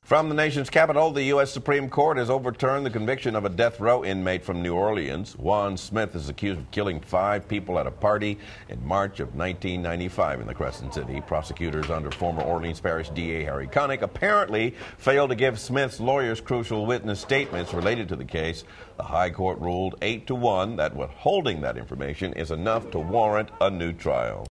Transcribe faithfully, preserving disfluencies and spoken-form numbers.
From the nation's capital, the U S Supreme Court has overturned the conviction of a death row inmate from New Orleans. Juan Smith is accused of killing five people at a party in March of nineteen ninety-five in the Crescent City. Prosecutors under former Orleans Parish D A Harry Connick apparently failed to give Smith's lawyers crucial witness statements related to the case. The High Court ruled eight to one that withholding that information is enough to warrant a new trial.